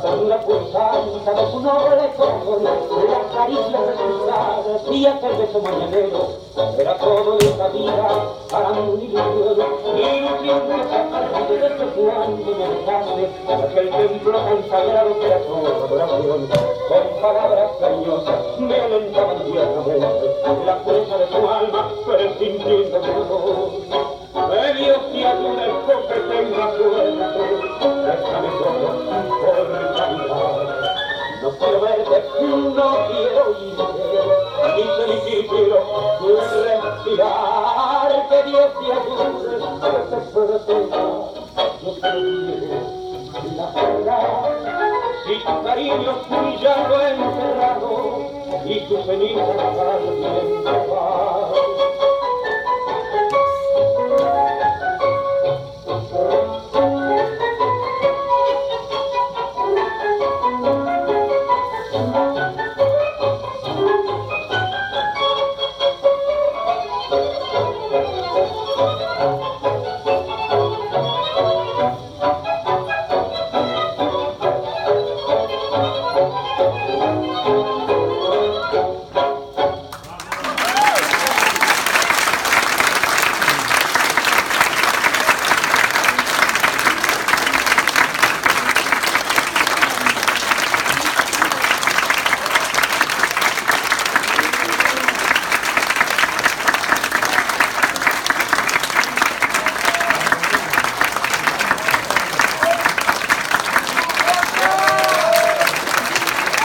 ternura pulsante de tu noble corazón, las caricias de tus labios y aquel beso mañanero, era todo de esta vida para mí una ilusión que se ha perdido desde cuando me dejaste, aquel templo tan sagrado que era todo adoración, con palabras cariñosas me alentaban tiernamente la fuerza de tu alma, presintiendo tu dolor. Dios te ayude porque tenga suerte, déjame solo por caridad. No quiero verte, no quiero irte, ni quiero respirar. Que Dios te ayude, que te proteja, no te olvides la verdad. Si tu cariño ya lo he enterrado y tu ceniza al viento va.